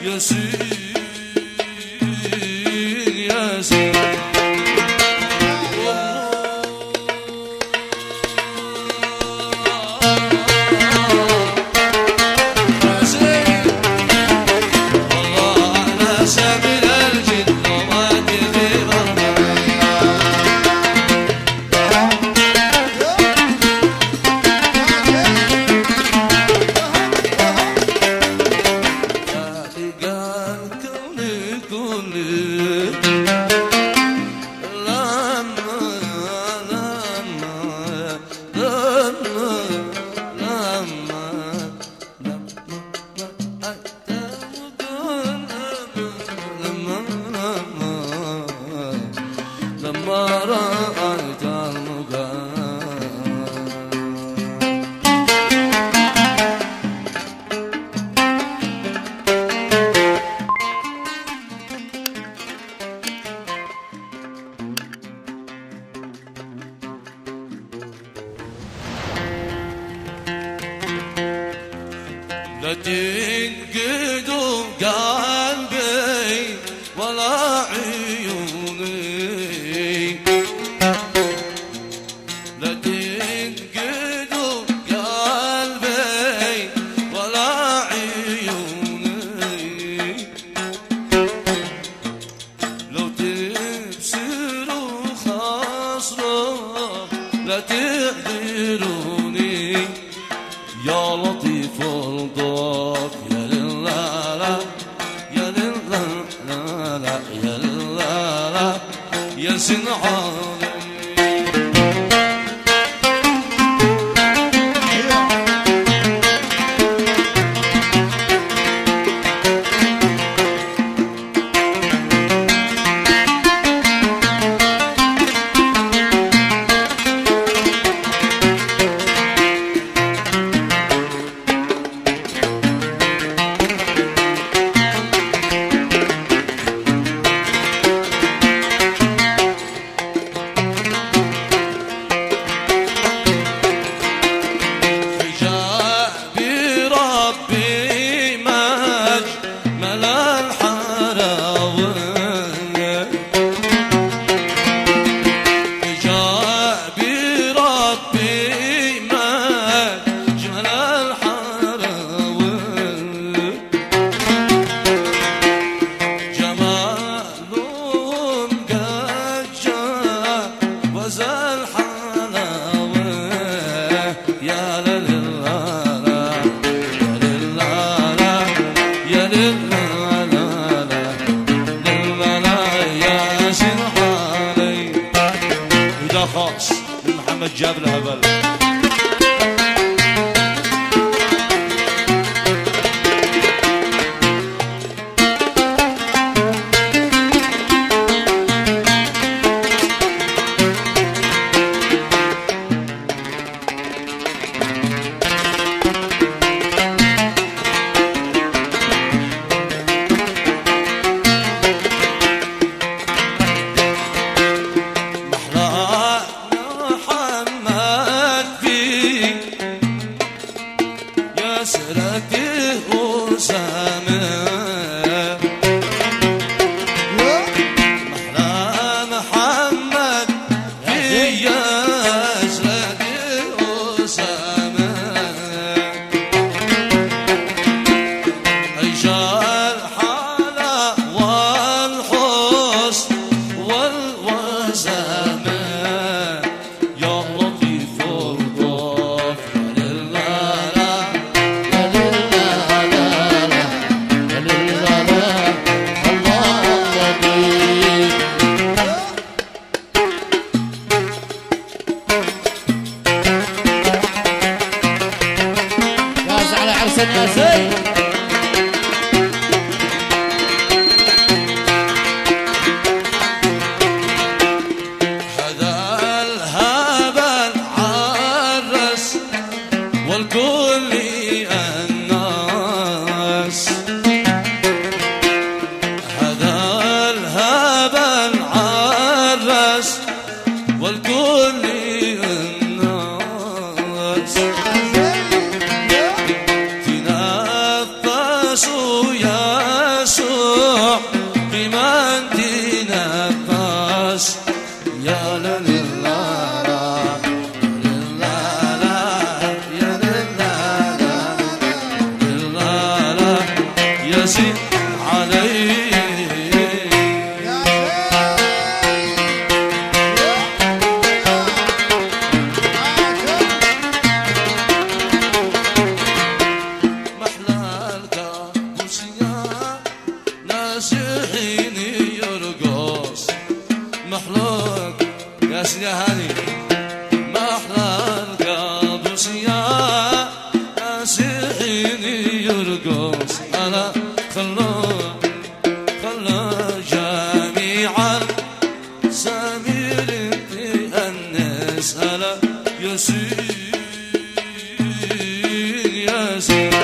ياسين ياسين لا تنقدوا قلبي ولا عيوني، لا تنقدوا قلبي ولا عيوني، لو تبصروا خاصروا لا تقدروني، يا لطيف الضاف يا لله يا لله يا لله يا سنعان خاص من محمد جاب الهبل. محمد علي يا هاني محلى القابوس يا ناسيني يرقص أنا خلى جميعا سمير الناس أنا ياسين ياسين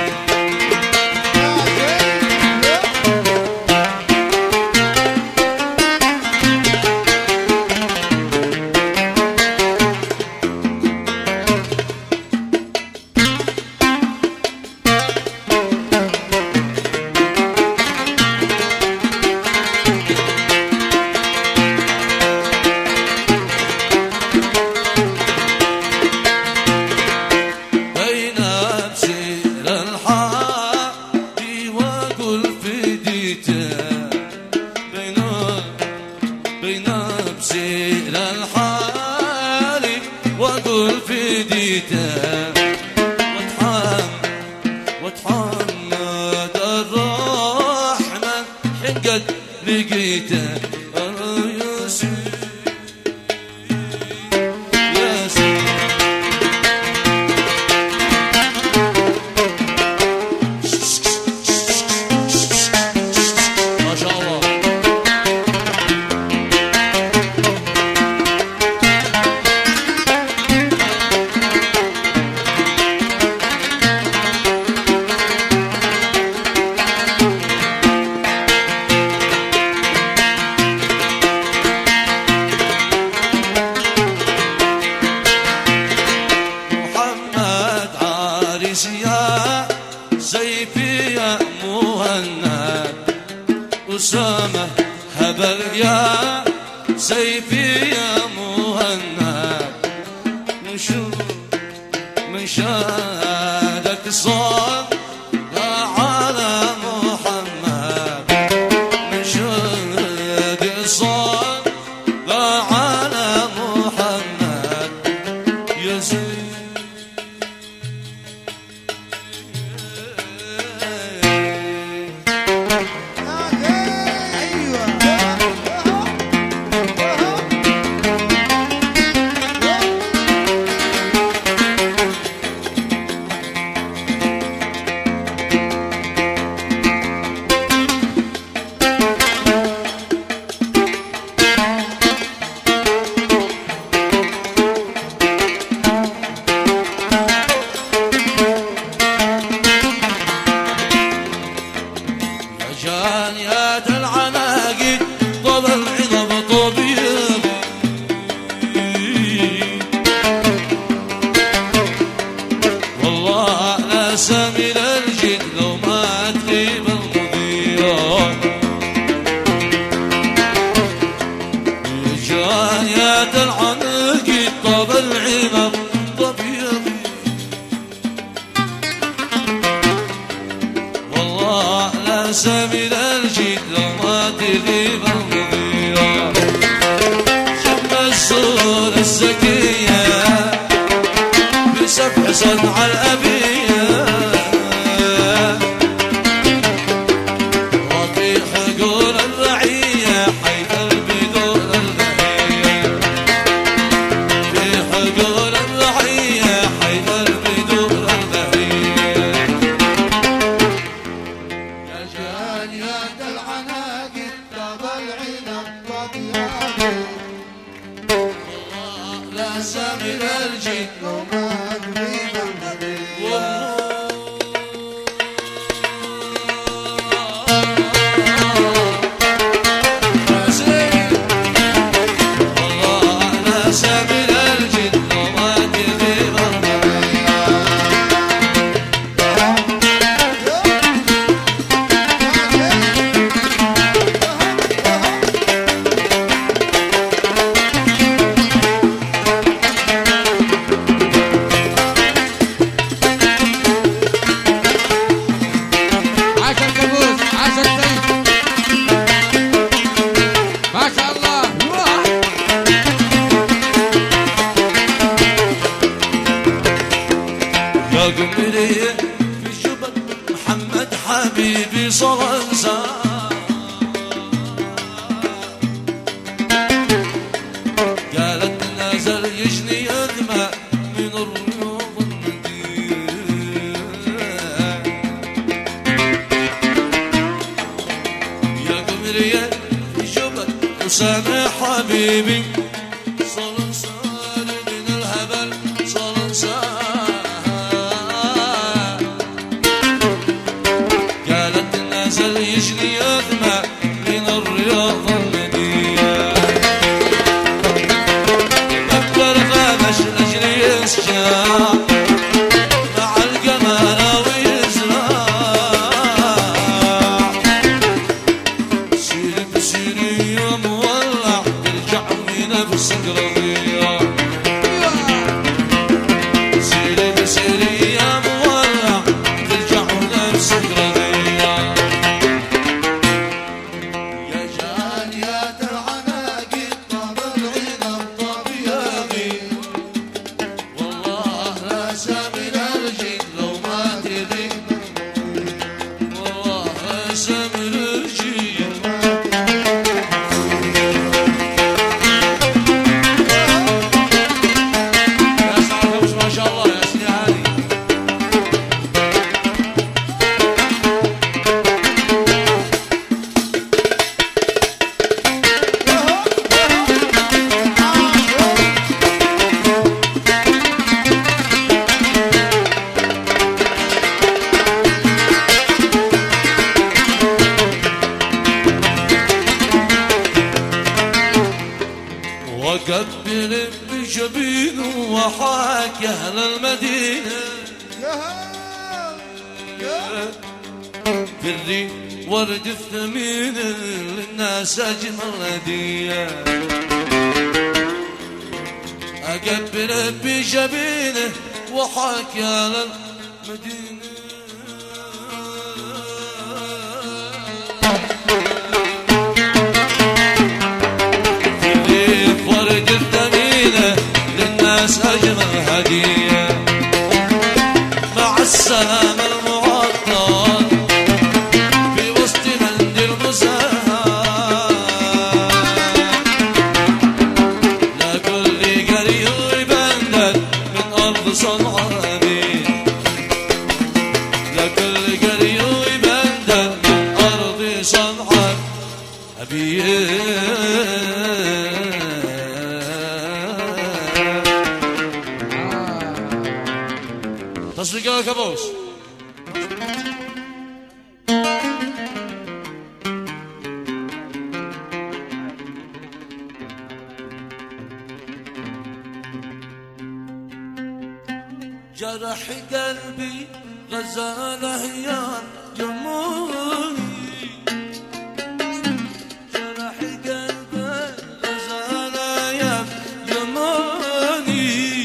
بسير الحال واقول في ديته واتحمد الرحمن حين قد لقيته يا سيفي يا مهند أسامة هبل يا سيفي يا مهند من شهادة صار على محمد من شهادة صار على محمد يا سيدي جانيات العناقد طول العظم طبيب والله لا سامي للجد لو ما تغيب المضيان جانيات العناقد طول العظم طبيب والله لا سامي للجد لو ما تغيب المضيان شم الصورة الزكية بسفح صنع الأبية وفي حقول الرعية حيث البدور البهية في حقول الرعية حيث البدور البهية يا جانيات العناقد طاب العنب طبيعي والله لا سامي للجد لو ما تغيب المضيان لي في جبل وسامع حبيبي صار من الهبل قالت نازل يجري يثمى من الرياض المدينة أكبر غابش الأجري يسجع مع القمر ويزرع سيري بسيري يا مولع ترجع بنفسك رضيع سيري بسيري يا مولع ترجع بنفسك رضيع يا جاليات العناقيد طاب العنب طبيعي والله لا سامي الرجيد لو ما تدري والله لا سامي الرجيد يا سعد ما شاء الله يا سيدي علي وقبل بجبينه وحاك يا اهل المدينه بري ورد الثمين للناس اجمل هديه اقبل بجبينه وحاك يا اهل المدينه ورد الثمينة للناس أجمل هدية مع السلامة المعطر في وسط منديل مزهر لكل قريب بندل من أرض صنعاء لكل قريب بندل من أرض صنعاء تصفيق يا كابوس جرح قلبي غزالة يا جمهوري جرح قلبي غزالة يا جمهوري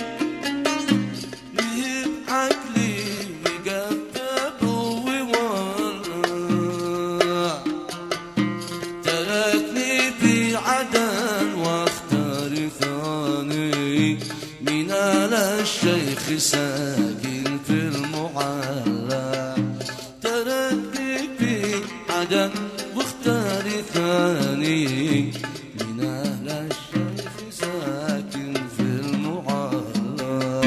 الشيخ ساكن في المعلى تركني في عدن واختار ثاني من أهل الشيخ ساكن في المعلى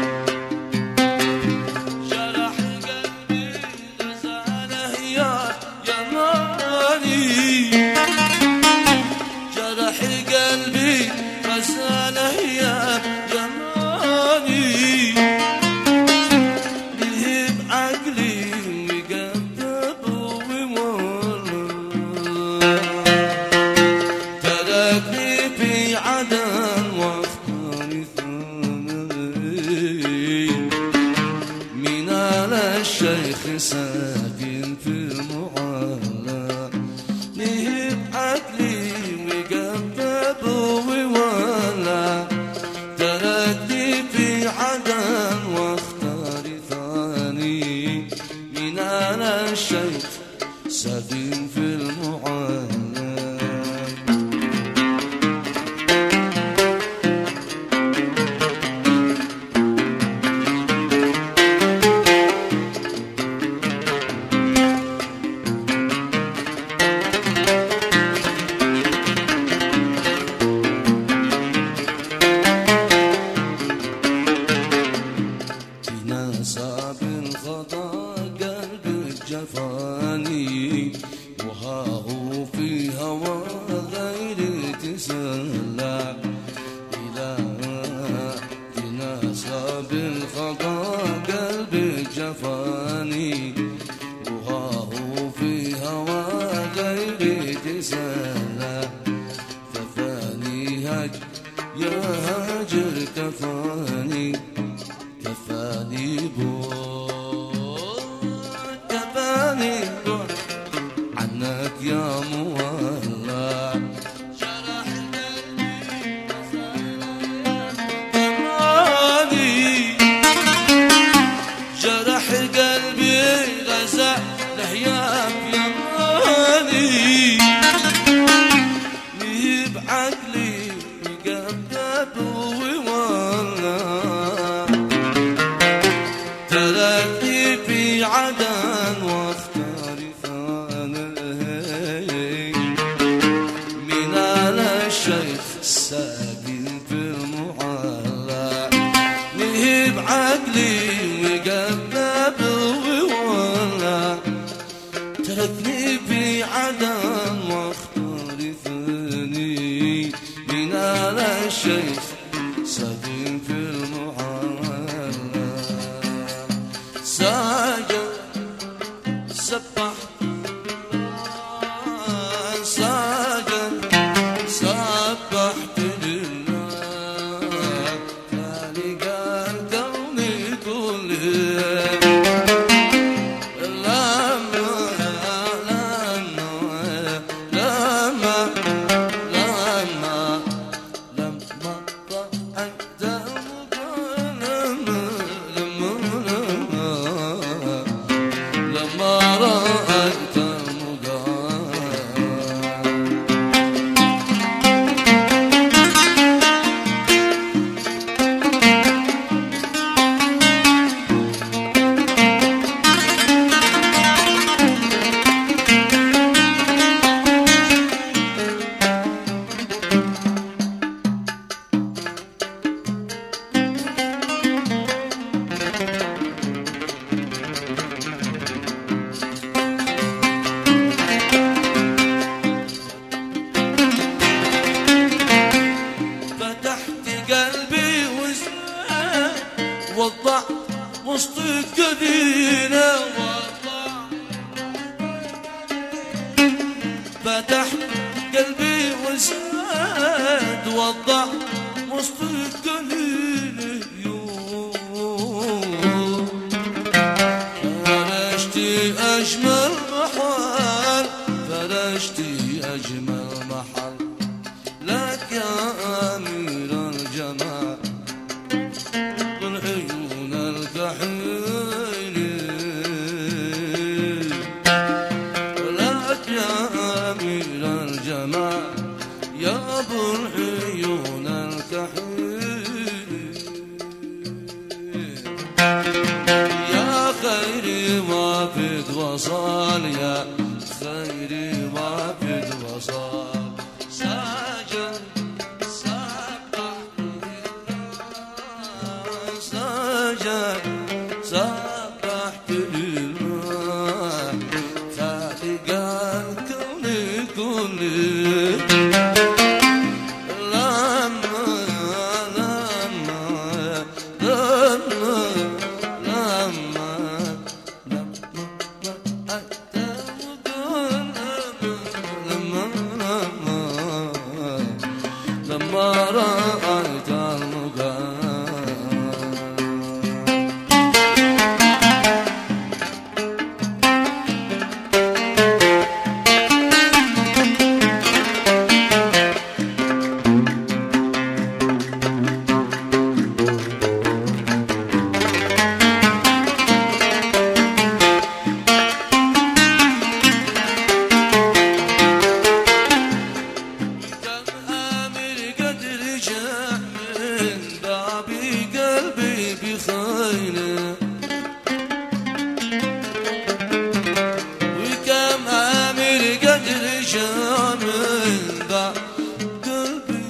جرح قلبي غزاله يا جمالي جرح قلبي غزاله يا بيهب عقلي وقدب ومولى تركني في عدن واختار ثاني من على الشيخ ساكن في المعلى بيهب عقلي وقدب ومولى تركني في عدن واختار ثاني من أنا الشيخ ساكن في المعاناة صاب الخطا قلب الجفاني وها هو غيري تسلى كفاني هجر يا هاجر كفاني بعد كفاني بعد عنك يا مولع جرح قلبي جرح قلبي غزا لحياك يا مالي مهيب عقلي مقبب وولع تركني في عدن واختاري ثان الهي من على الشيخ ساكن في المعلى مهيب عقلي مقبب وولع تركني في عدن واختاري ثاني من على الشيخ ساكن في المعلى ساجد سبح ساجد سبحت لله خالق الكون كله وضع وسط الجبينة فتحت قلبي وساد وضع وسط الجبينة فرشتي أجمل محل فرشتي أجمل محل لك يا أمير الجمال عيون الكحيل لك يا أمير الجمال يا أبو العيون الكحيل يا خيري وافد وصال يا خيري وافد وصال ساجد سبحت لله خالق الكون كله لما رأيت المقام وكم أمير قدر جامل ذا قلبي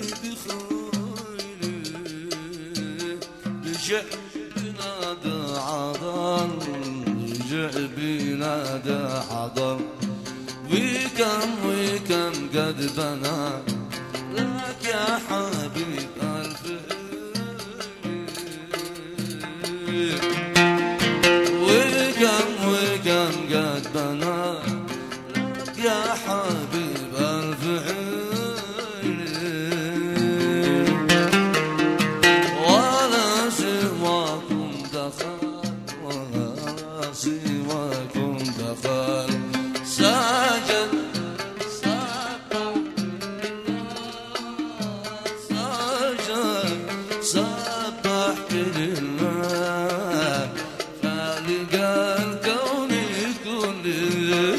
بخيله رجع بنادى عضل رجع بنادى عضل وكم قد بنى لك يا حبيب ألف وكم قد بنى لك يا يا حبيب الفعل ولا سواكم دخل ولا سواكم دخل سجد سبح لله خالق الكون كله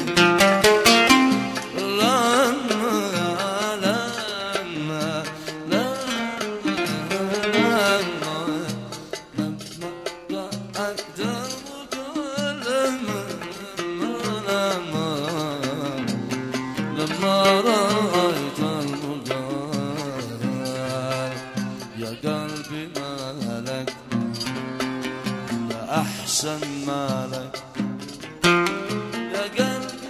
لما رأيت المجال يا قلبي مالك يا أحسن مالك يا قلبي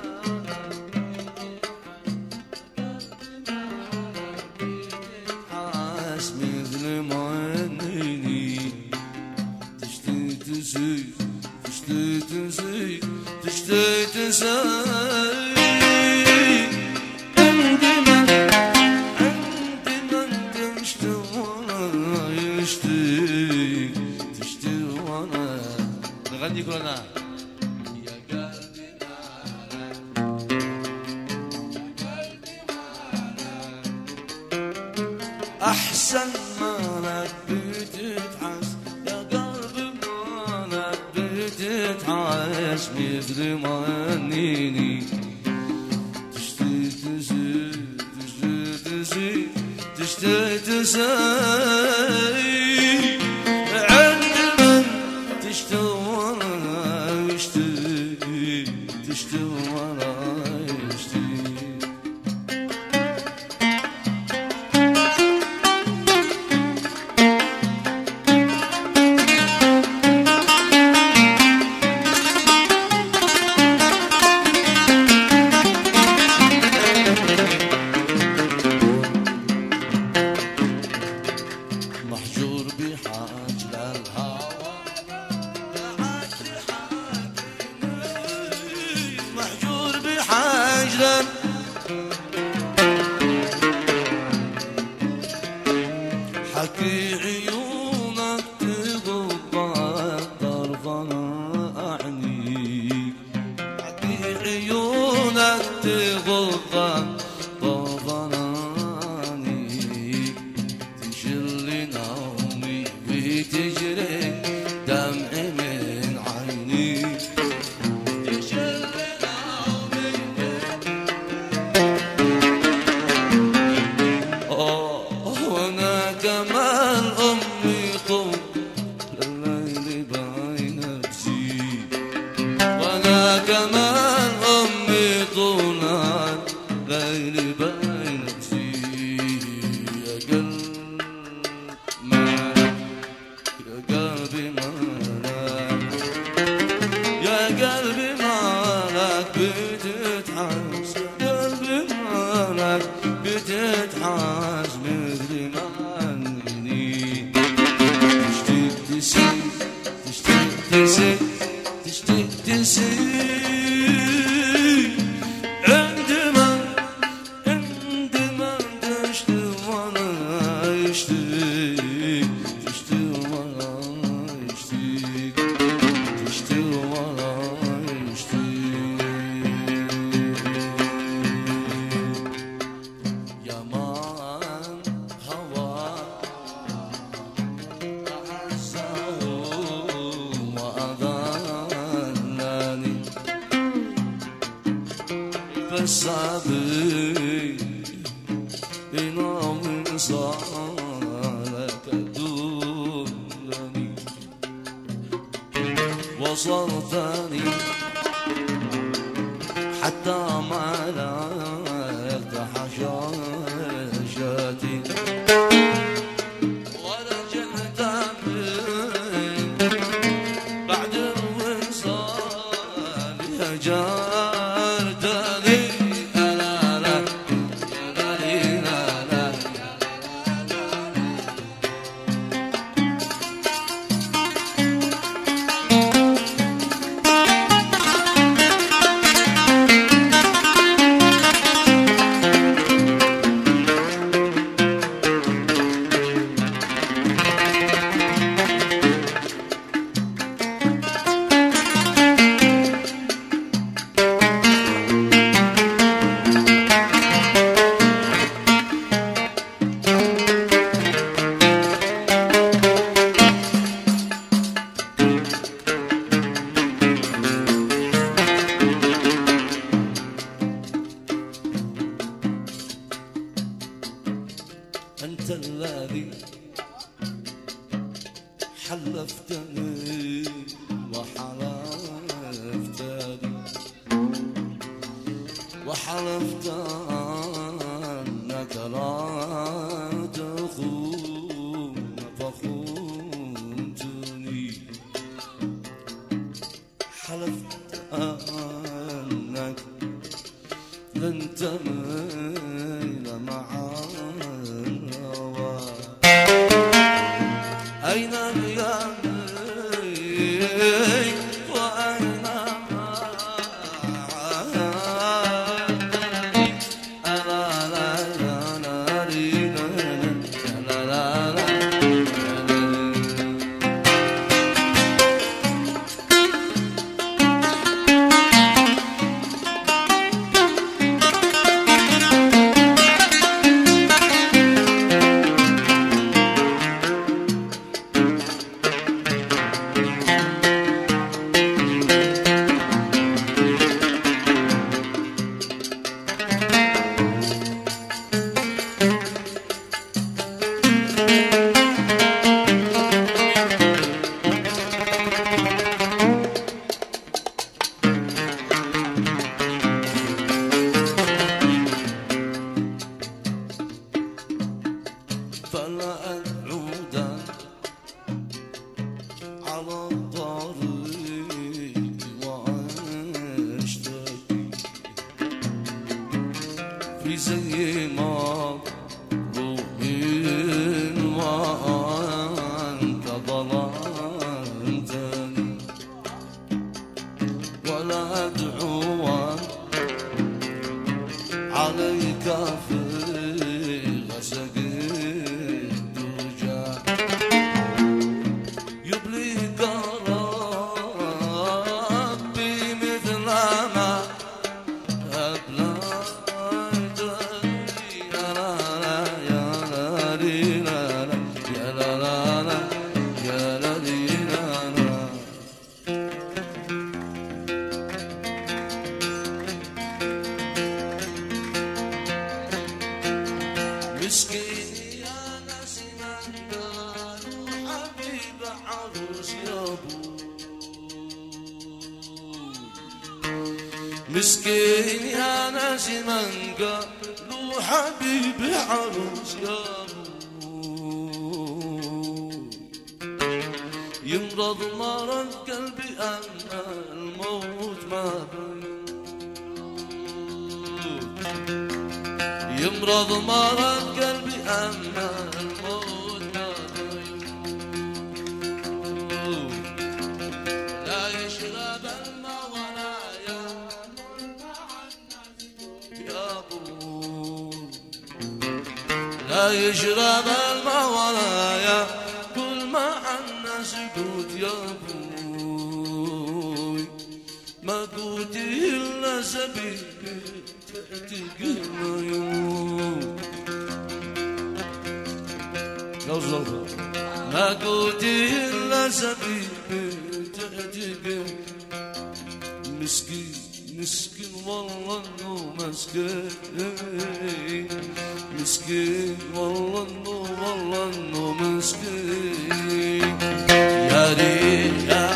حاس مثل ما عينيني تشتي تزيد تشتي تزيد تشتي تزيد تشتي وانا نغني كلنا يا قلبي احسن مالك بتتحس يا قلبي مالك بتتحس مثل ما انيني تشتي تزيد تشتي تزيد تشتي تزيد تشتي وانا يشتي محجور بحاج للهوى محجور بحاجة حكي عيونك تغض طرفنا أعنيك حكي عيونك تغض طرفنا أعنيك تشل نومي وتجري دمعي من عينيك وانا كمان امي طول الليل باين بزيد وانا كمان امي طول الليل باين بزيد يا قلب مالك يا قلبي مالك يا قلبي مالك بتتحس يا قلبي مالك بتتحس مثل ما اني تشتي تسيب تشتي تسيب تشتي تسيب عندما تشتي وانا يشتي تشتي وانا يشتي تشتي وانا يشتي يا مان هوى أحسه وأذلني فالصبي إنه صالك دونني وصلتني حتى ما لقيت حشاشتي ورجعت بعد الوصال هجرتني لا لا لا لا أنت الذي حلفتني وحلفت أنك لا تخون فخنتني حلفت أنك لن تميل مع الهوى أين اليمين وأين فلا أعود على الطريق وأشتكي في زي ما روحين وأنت ظلمتني ولا أدعو عليك في غسقي مسكين يا ناس من قالوا حبيب عروس يا ابوي مسكين يا ناس من قالوا حبيب عروس يا ابوي يمرض مرض قلبي أما الموت ما يمرض مرض قلبي أما الموت ما لا يشرب الماء ولا يا أبو لا يشرب الماء ولا يأكل مع الناس قوت يا أبوي ما قوتي إلا زبيب تحتك العيون لو زلطة ما قوتي إلا زبيب تحتك مسكين مسكين والله إنه مسكين مسكين والله إنه مسكين يا ريت يا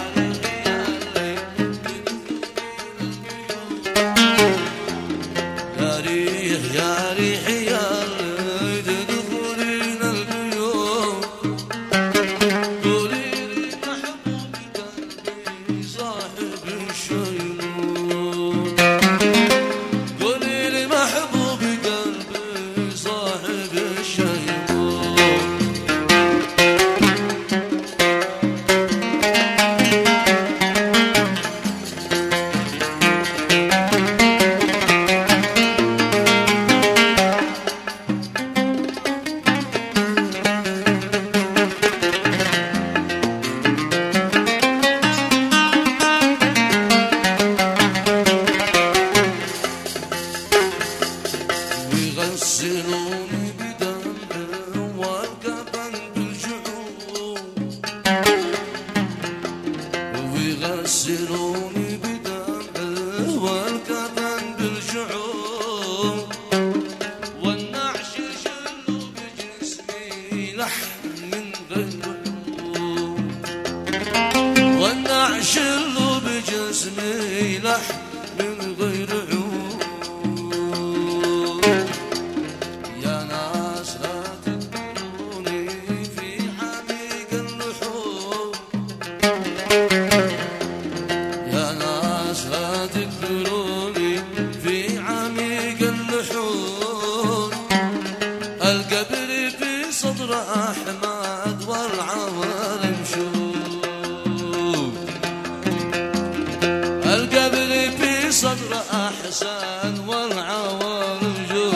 يا ريح يا تدخلين البيوت قولي لي محبوبي قلبي صاحب الشيوط قولي لي محبوبي قلبي صاحب الشيوط يغسلوني بدمع والكفن بالجعود ويغسلوني بدمع والكفن بالجعود والنعش يشلوا بجسمي أحمد والعوالم شوف القبر في صدر أحسن والعوالم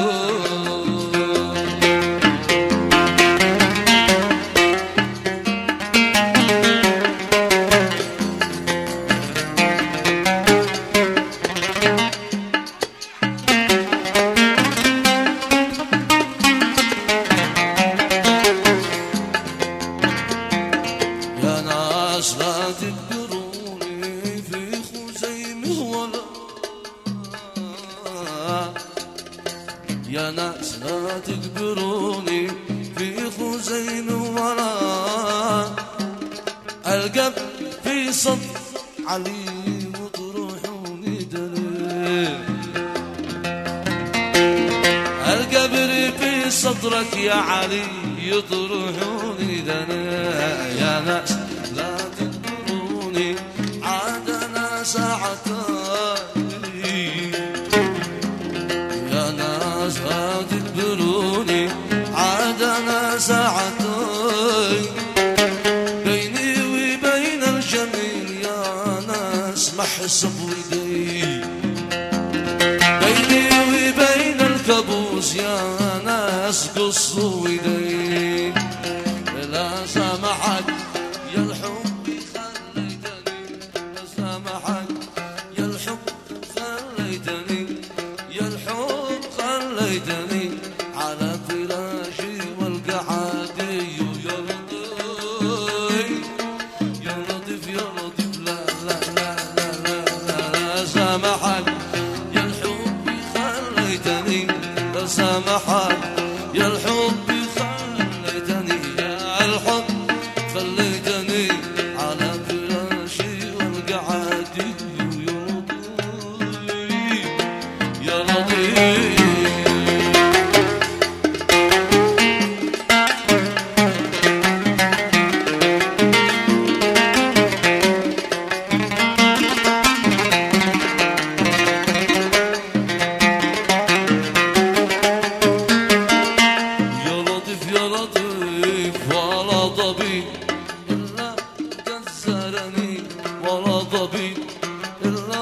لا تكبروني في خزيمه ولا يا ناس لا تكبروني في خزيمه ولا القب في صدر علي وطروحوني دليل القبر في صدرك يا علي يطرحوني دليل يا ناس لا تكبروني عادنا ساعتين يا ناس لا تكبروني عادنا ساعتين بيني وبين الجميل يا ناس محسب ودي بيني وبين الكابوس يا ناس قصوا ودي لا سامحك يا الحب خليتني لا سامحك يا الحب خليتني يا الحب خليتني على فراشي والقعادي يا لطيف يا لطيف يا لطيف لا لا لا لا لا لا, لا سامحك يا الحب خليتني لا سامحك يا الحب خليتني يا الحب خليتني على فراشي والقعادي يا لطيف يا لطيف ولا طبيب إلا كسرني ولا طبيب إلا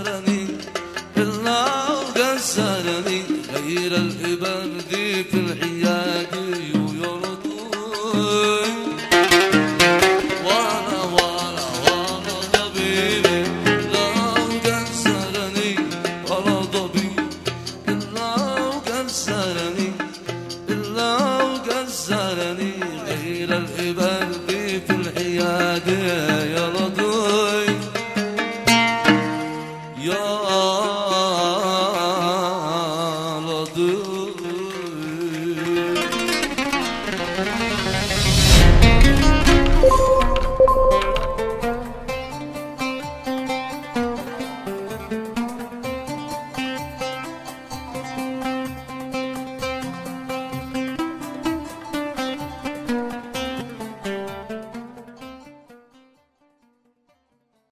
وكسرني غير الإبر ذي في الحين